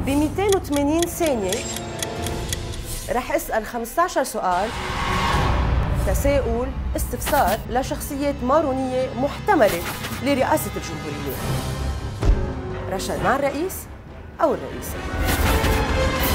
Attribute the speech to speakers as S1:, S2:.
S1: ب 280 ثانية رح أسأل 15 سؤال، تساؤل، استفسار لشخصيات مارونية محتملة لرئاسة الجمهورية. رشا مع الرئيس أو الرئيسة؟